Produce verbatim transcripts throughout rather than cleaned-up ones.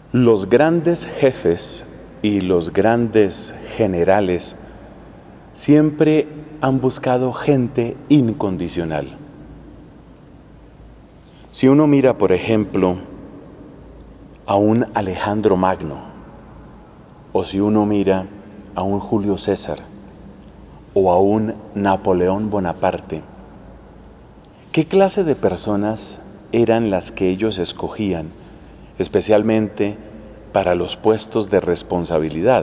Los grandes jefes y los grandes generales siempre han buscado gente incondicional. Si uno mira, por ejemplo, a un Alejandro Magno, o si uno mira a un Julio César, o a un Napoleón Bonaparte, ¿qué clase de personas eran las que ellos escogían, especialmente para los puestos de responsabilidad?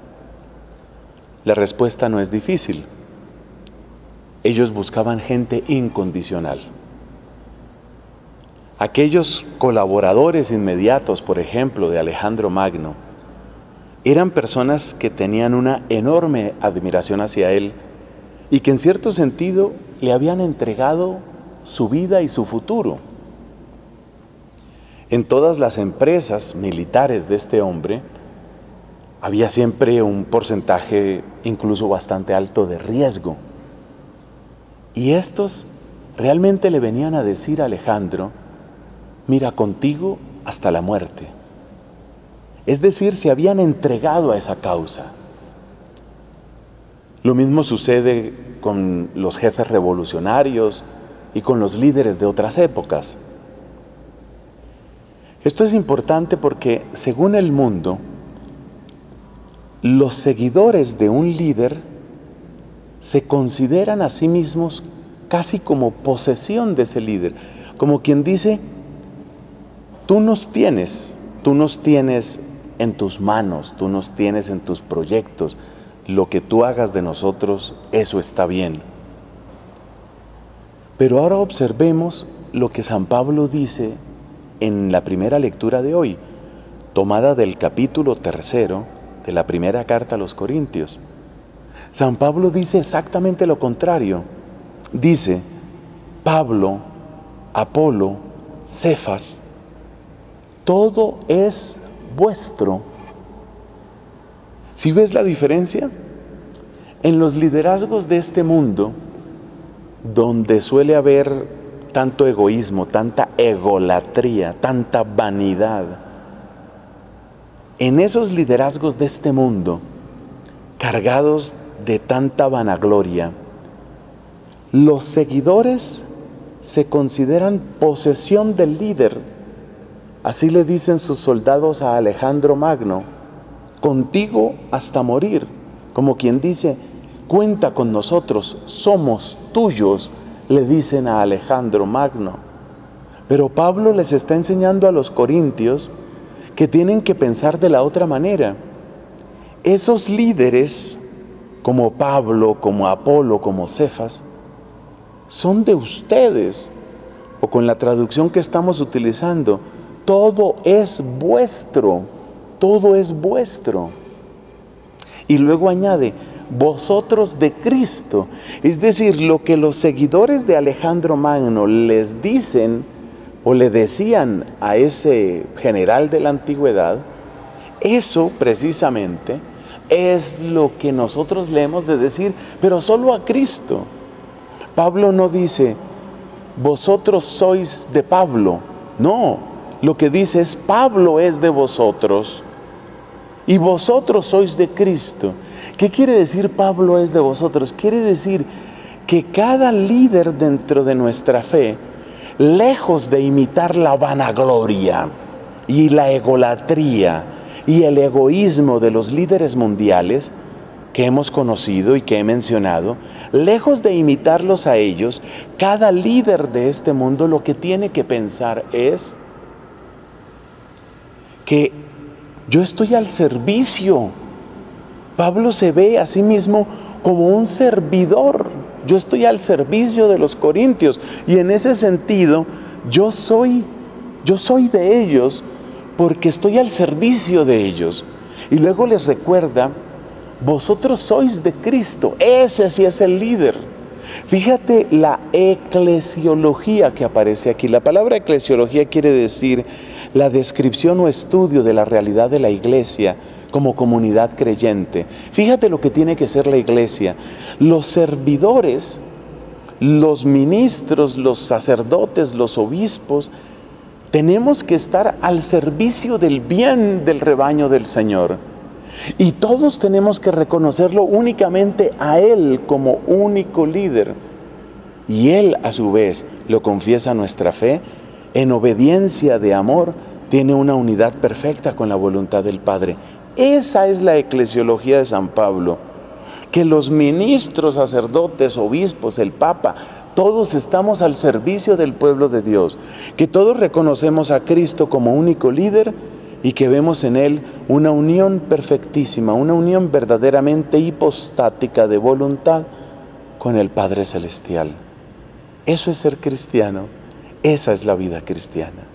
La respuesta no es difícil. Ellos buscaban gente incondicional. Aquellos colaboradores inmediatos, por ejemplo, de Alejandro Magno, eran personas que tenían una enorme admiración hacia él y que en cierto sentido le habían entregado su vida y su futuro. En todas las empresas militares de este hombre había siempre un porcentaje incluso bastante alto de riesgo. Y estos realmente le venían a decir a Alejandro: mira, contigo hasta la muerte. Es decir, se habían entregado a esa causa. Lo mismo sucede con los jefes revolucionarios y con los líderes de otras épocas. Esto es importante porque, según el mundo, los seguidores de un líder se consideran a sí mismos casi como posesión de ese líder, como quien dice: tú nos tienes, tú nos tienes en tus manos, tú nos tienes en tus proyectos, lo que tú hagas de nosotros, eso está bien. Pero ahora observemos lo que San Pablo dice en la primera lectura de hoy, tomada del capítulo tercero de la primera carta a los Corintios. San Pablo dice exactamente lo contrario. Dice: Pablo, Apolo, Cefas, todo es vuestro. ¿Sí ves la diferencia? En los liderazgos de este mundo, donde suele haber tanto egoísmo, tanta egolatría, tanta vanidad, en esos liderazgos de este mundo, cargados de tanta vanagloria, los seguidores se consideran posesión del líder. Así le dicen sus soldados a Alejandro Magno: contigo hasta morir. Como quien dice: cuenta con nosotros, somos tuyos, le dicen a Alejandro Magno. Pero Pablo les está enseñando a los corintios que tienen que pensar de la otra manera. Esos líderes, como Pablo, como Apolo, como Cefas, son de ustedes, o con la traducción que estamos utilizando, todo es vuestro, todo es vuestro. Y luego añade: vosotros de Cristo. Es decir, lo que los seguidores de Alejandro Magno les dicen o le decían a ese general de la antigüedad, eso precisamente es lo que nosotros le hemos de decir, pero solo a Cristo. Pablo no dice: vosotros sois de Pablo. No, lo que dice es: Pablo es de vosotros y vosotros sois de Cristo. ¿Qué quiere decir Pablo es de vosotros? Quiere decir que cada líder dentro de nuestra fe, lejos de imitar la vanagloria y la egolatría y el egoísmo de los líderes mundiales que hemos conocido y que he mencionado, lejos de imitarlos a ellos, cada líder de este mundo lo que tiene que pensar es que yo estoy al servicio. Pablo se ve a sí mismo como un servidor. Yo estoy al servicio de los corintios y en ese sentido yo soy, yo soy de ellos porque estoy al servicio de ellos. Y luego les recuerda: vosotros sois de Cristo. Ese sí es el líder. Fíjate la eclesiología que aparece aquí. La palabra eclesiología quiere decir la descripción o estudio de la realidad de la iglesia como comunidad creyente. Fíjate lo que tiene que ser la iglesia. Los servidores, los ministros, los sacerdotes, los obispos, Tenemos que estar al servicio del bien del rebaño del Señor. Y todos tenemos que reconocerlo únicamente a Él como único líder. Y Él, a su vez, lo confiesa nuestra fe, en obediencia de amor, tiene una unidad perfecta con la voluntad del Padre. Esa es la eclesiología de San Pablo, que los ministros, sacerdotes, obispos, el Papa, todos estamos al servicio del pueblo de Dios, que todos reconocemos a Cristo como único líder y que vemos en Él una unión perfectísima, una unión verdaderamente hipostática de voluntad con el Padre Celestial. Eso es ser cristiano, esa es la vida cristiana.